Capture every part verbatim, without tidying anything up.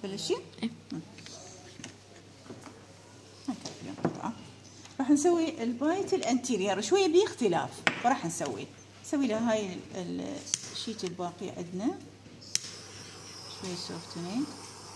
بلشي؟ ايه. قطعة. راح نسوي البايت الانتيريور شوية باختلاف، فراح نسوي نسوي لها هاي الشيت الباقي عندنا شوية سوفتنينج.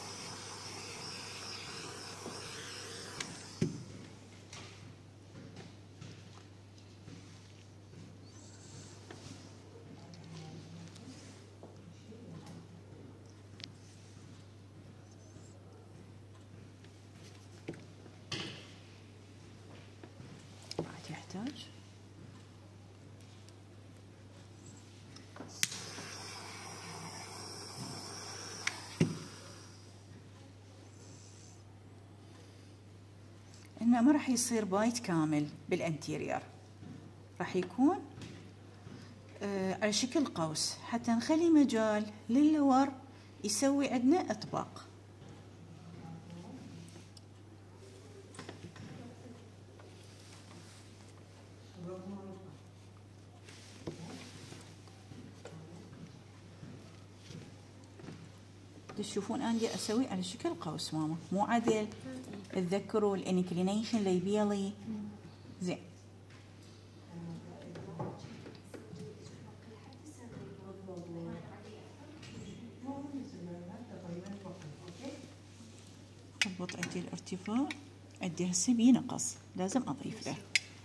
يحتاج انه ما راح يصير بايت كامل بالانتيريور، راح يكون آه على شكل قوس حتى نخلي مجال للور يسوي عندنا اطباق. تشوفون انا اسوي على شكل قوس ماما، مو عدل. تذكروا الانكلينيشن اللي يبيلي زين. اضبط عندي الارتفاع، عندي هسه بي نقص لازم اضيف له.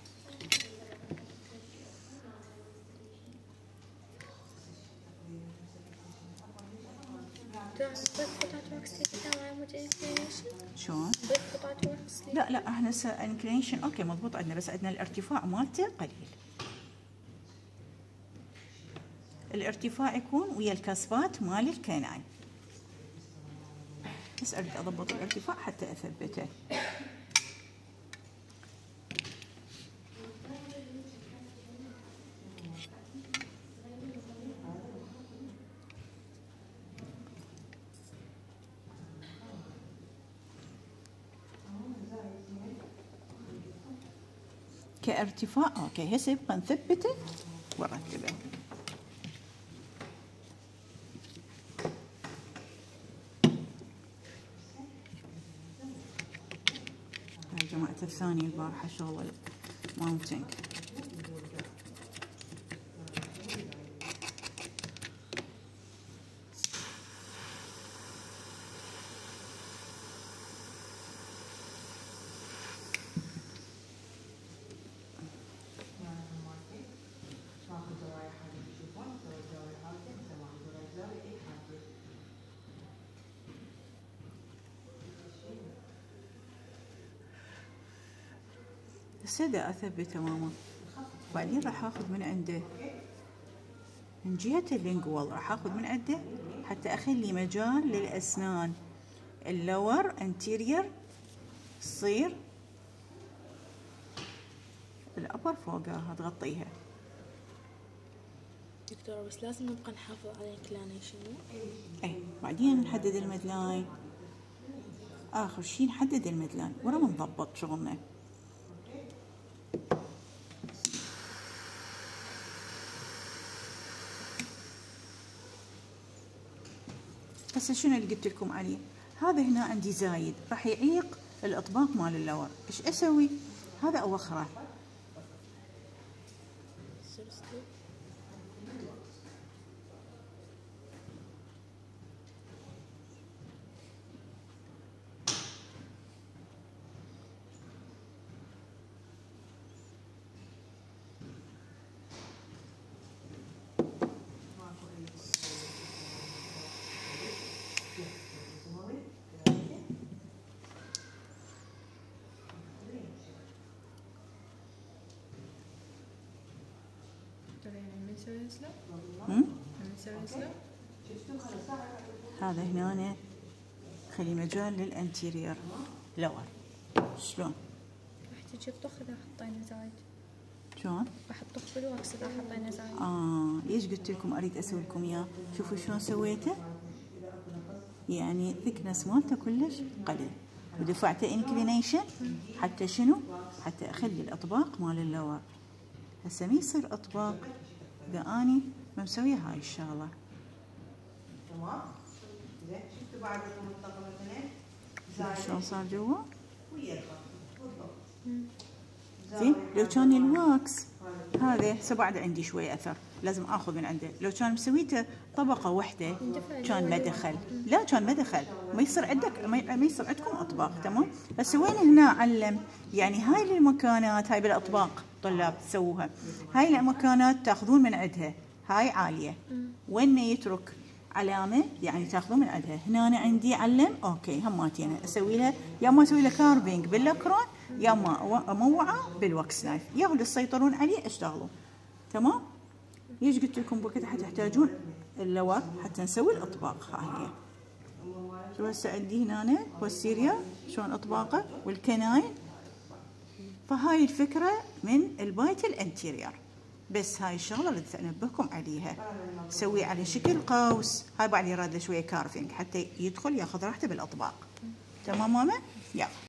شلون؟ لا لا احنا هسه انكلينيشن اوكي مضبوط عندنا، بس عندنا الارتفاع مالته قليل. الارتفاع يكون ويا الكاسبات مال الكيناين، بس اريد اضبط الارتفاع حتى اثبته. كارتفاع اوكي هسه يبقى نثبته ونرتبه. هاي جماعة الثانية البارحة شغل ماونتينج. هسه اثبته ماما، بعدين راح اخذ من عنده من جهة اللينجوال، راح اخذ من عنده حتى اخلي مجال للاسنان اللور انتيريور تصير الابر فوقها تغطيها. دكتورة بس لازم نبقى نحافظ على الانكلينيشن. اي بعدين نحدد المدلاين، اخر شي نحدد المدلاين ورا ما نضبط شغلنا. هسه شنو اللي قلت لكم عليه؟ هذا هنا عندي زايد راح يعيق الاطباق مال اللور، ايش اسوي؟ هذا اوخره. هذا هنا خلي مجال للانتيريور لور. شلون؟ راح تجي بطخ اذا حطينا زايد. شلون؟ راح تطخ بالوكس اذا حطينا زايد. اه ليش قلت لكم اريد اسوي لكم اياه؟ شوفوا شلون سويته؟ يعني ثكنس مالته كلش قليل، ودفعته انكلينيشن حتى شنو؟ حتى اخلي الاطباق مال اللور. هسه ما يصير اطباق اذا اني ما مسويه هاي الشغله. تمام؟ زين شفتوا شلون صار جوا؟ زين لو كان الواكس هذا هسه بعد عندي شويه اثر لازم اخذ من عنده، لو كان مسويته طبقه واحده كان ما دخل، لا كان ما دخل، ما يصير عندك ما يصير عندكم اطباق تمام، بس وين هنا علم يعني هاي المكانات هاي بالاطباق طلاب تسووها، هاي المكانات تاخذون من عندها، هاي عاليه وين ما يترك علامه يعني تاخذون من عندها، هنا أنا عندي علم اوكي هماتين اسوي لها يا ما اسوي لها كارفينج باللاكرون يا ما اموعه بالوكس نايف، يا اللي تسيطرون عليه اشتغلوا تمام. ليش قلت لكم بوقتها حتحتاجون اللواء حتى نسوي الاطباق. هاي هي شو هسه عندي هنا والسيريا شلون اطباقه والكناين، فهاي الفكره من البايت الانتيريور، بس هاي الشغله اللي انبهكم عليها سويه على شكل قوس، هاي بعد يراد له شويه كارفينج حتى يدخل ياخذ راحته بالاطباق. تمام ماما؟ يلا.